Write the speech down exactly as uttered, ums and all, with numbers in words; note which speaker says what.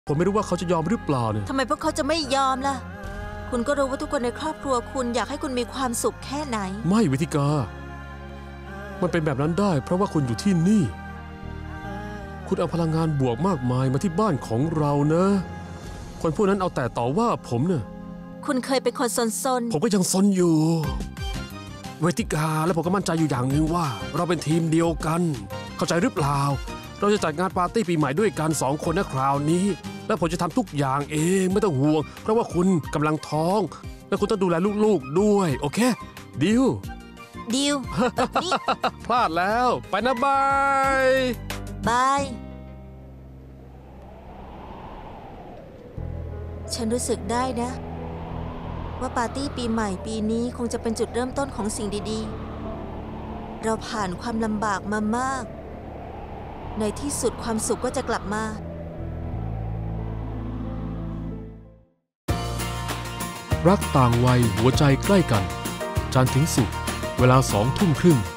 Speaker 1: ผมไม่รู้ว่าเขาจะยอมหรือเปล่าเนี่ย
Speaker 2: ทำไมพวกเขาจะไม่ยอมล่ะคุณก็รู้ว่าทุกคนในครอบครัวคุณอยากให้คุณมีความสุขแค่ไหน
Speaker 1: ไม่วิธิกามันเป็นแบบนั้นได้เพราะว่าคุณอยู่ที่นี่คุณเอาพลังงานบวกมากมายมาที่บ้านของเรานะคนพวกนั้นเอาแต่ต่อว่าผมเนี่ย
Speaker 2: คุณเคยเป็นคนซน
Speaker 1: ๆผมก็ยังซนอยู่เวทิกาและผมก็มั่นใจอยู่อย่างหนึ่งว่าเราเป็นทีมเดียวกันเข้าใจหรือเปล่าเราจะจัดงานปาร์ตี้ปีใหม่ด้วยกันสองคนนะคราวนี้และผมจะทำทุกอย่างเองไม่ต้องห่วงเพราะว่าคุณกำลังท้องและคุณต้องดูแลลูกๆด้วยโอเคดิว
Speaker 2: ดิวนี่
Speaker 1: พลาดแล้วไปนะบาย
Speaker 2: บายฉันรู้สึกได้นะว่าปาร์ตี้ปีใหม่ปีนี้คงจะเป็นจุดเริ่มต้นของสิ่งดีๆเราผ่านความลำบากมามากในที่สุดความสุขก็จะกลับมา
Speaker 1: รักต่างวัยหัวใจใกล้กันจันทร์ถึงศุกร์เวลาสองทุ่มครึ่ง